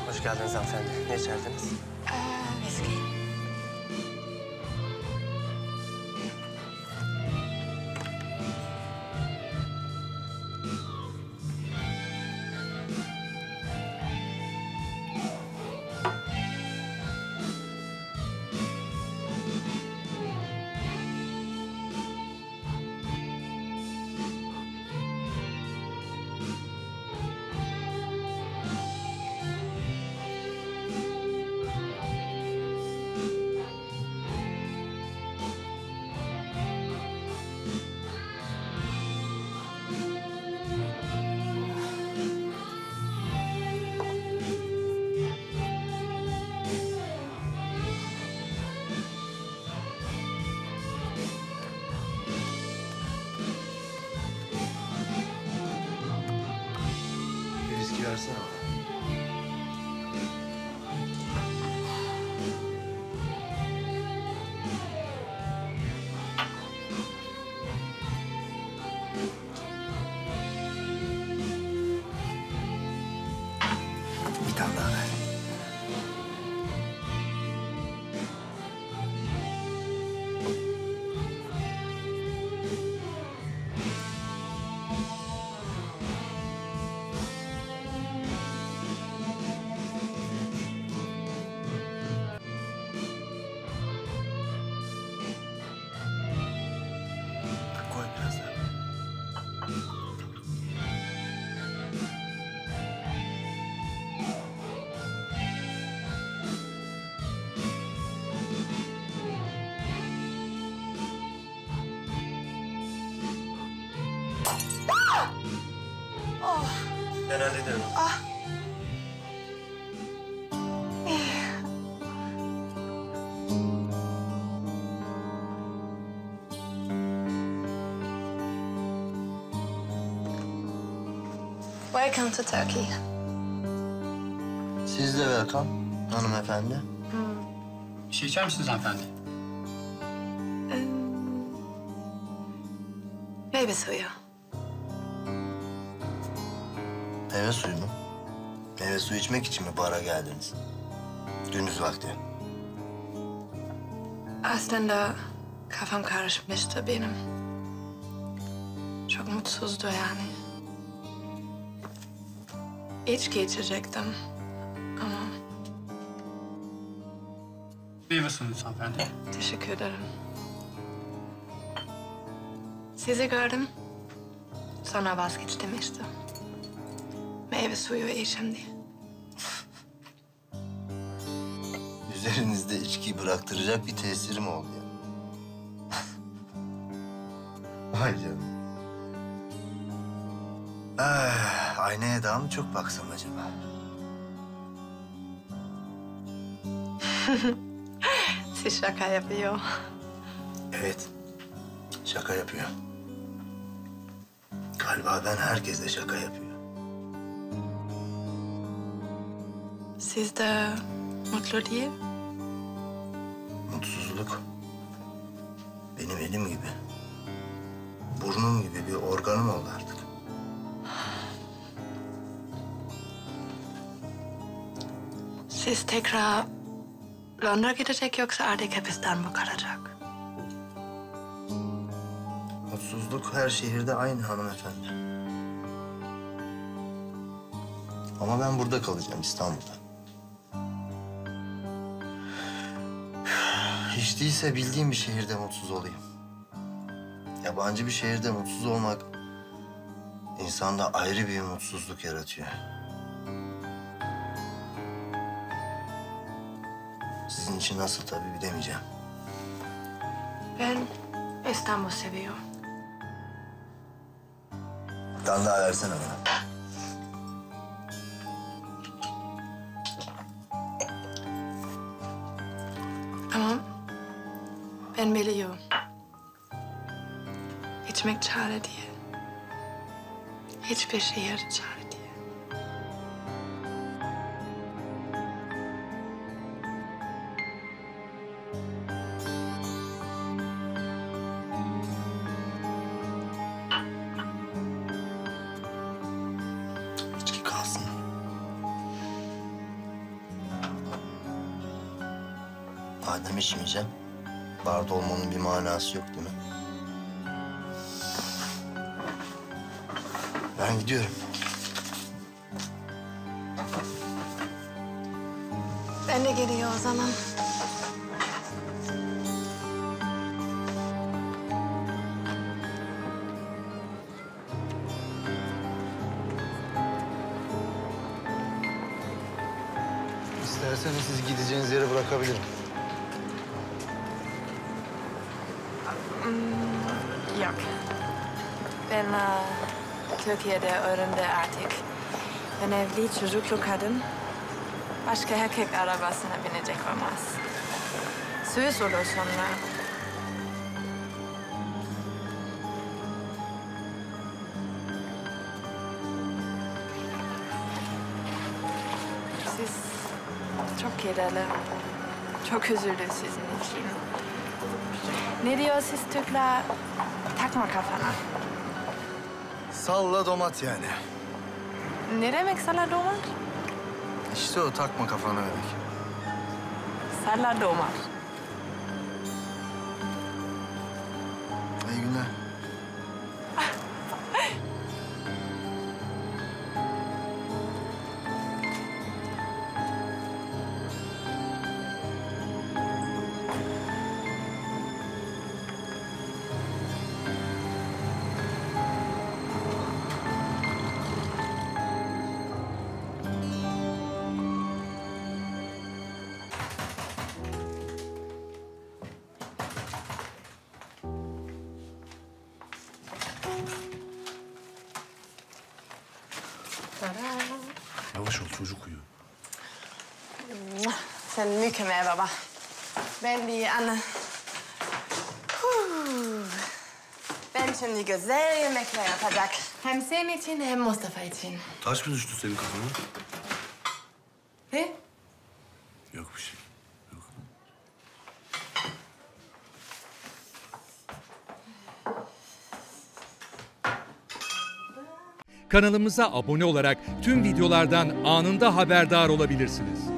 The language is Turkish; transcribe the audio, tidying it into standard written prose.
Hoş geldiniz hanımefendi. Ne içerdiniz? Viski. Bir viski versene bana. Bir tane daha ver. Koy biraz daha. Ben hallederim. Welcome to Turkey. Siz de welcome hanımefendi. Bir şey içer misiniz hanımefendi? Meyve suyu. Meyve suyu mu? Meyve suyu içmek için mi bara geldiniz? Gündüz vakti. Aslında kafam karışmıştı benim. Çok mutsuzdu yani. İçki içecektim ama Meyve suyunuz hanımefendi. teşekkür ederim. Sizi gördüm. Sonra vazgeçtim işte. Meyve suyu içim diye. Üzerinizde içkiyi bıraktıracak bir tesirim oldu ya. Vay canım. Aynaya daha mı çok baksam acaba? Siz şaka yapıyor. Evet, şaka yapıyor. Galiba ben herkese şaka yapıyor. Siz de mutlu değil. Mutsuzluk benim elim gibi, burnum gibi bir organım oldu artık. Siz tekrar Londra gidecek yoksa artık hep İstanbul kalacak? Mutsuzluk her şehirde aynı hanımefendi. Ama ben burada kalacağım, İstanbul'da. Hiç değilse bildiğim bir şehirde mutsuz olayım. Yabancı bir şehirde mutsuz olmak insanda ayrı bir mutsuzluk yaratıyor. Sizin için nasıl tabii bilemeyeceğim. Ben İstanbul seviyorum. Bir tane daha versene bana. Ama ben biliyorum. İçmek çare değil. Hiçbir şehir çare değil. İçki kalsın. Madem içmeyeceğim, barda olmanın bir manası yok değil mi? Ben gidiyorum. Ben de geliyor o zaman. İsterseniz siz gideceğiniz yere bırakabilirim. Yok. Ben Türkiye'de öğrendi artık. Ben evli çocuklu kadın. Başka erkek arabasına binecek olmaz. Söz olur sonra. Siz çok kederli. Çok üzüldü sizin için. Ne diyor siz Türkler? Takma kafana. Salla domat yani. Ne demek saladomat? İşte o takma kafana dedik. Saladomat. İyi günler. Yavaş ol, çocuk uyuyor. Sen mükemmel baba. Ben bir anne. Ben şimdi güzel yemekler yapacak. Hem senin için hem Mustafa için. Taş mı düştü senin kafana? Ne? Yok bir şey. Yok. Kanalımıza abone olarak tüm videolardan anında haberdar olabilirsiniz.